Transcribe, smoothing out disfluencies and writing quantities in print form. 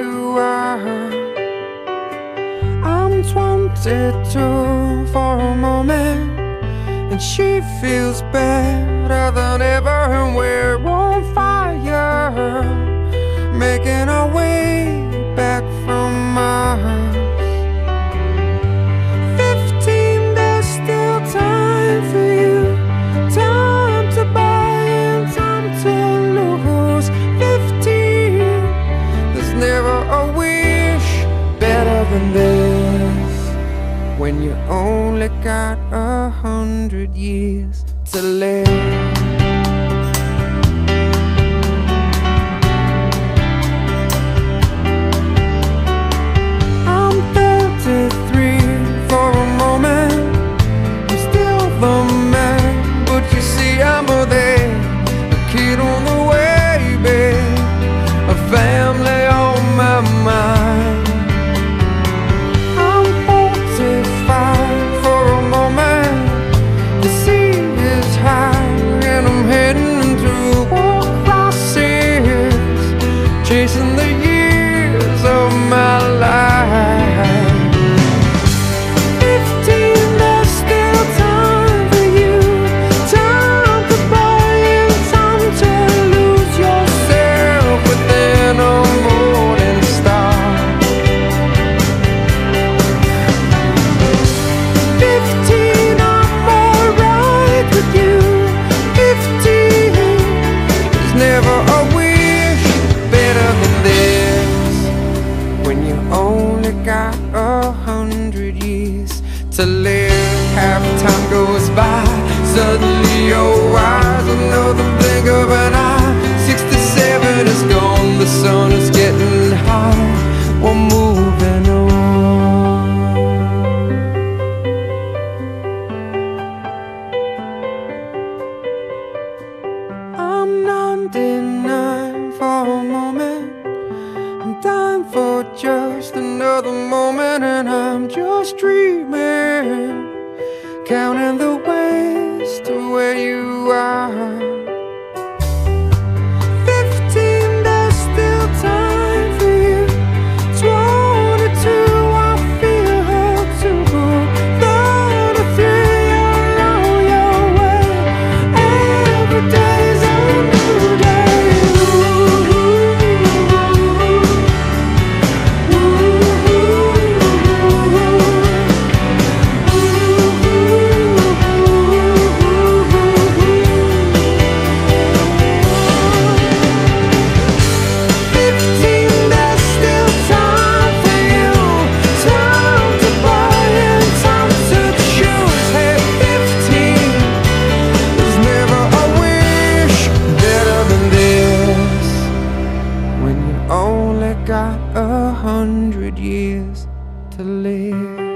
you are. I'm 22 for a moment, and she feels better than ever, and we're on fire, making our way back from Mars. 15, there's still time for you, time to buy and time to lose. 15, there's never a wish better than this, when you only got 100 years to live. Family on my mind. I'm 45 for a moment. The sea is high and I'm heading to war crosses, chasing the years of my life. 15, there's still time for you, time to buy and time to lose yourself within a morning star. 15, I'm alright with you. 15, there's never a wish better than this, when you only got 100 years to live. Half time goes by, suddenly your eyes, another blink of an eye. 67 is gone, the sun is getting high, we're moving on. I'm 99 for a moment, I'm dying for just another moment, and I'm just dreaming, counting the ways to where you are. 15, there's still time for you. 22, I feel her to go. 33, you're on your way. Every day's a new day. Only got 100 years to live.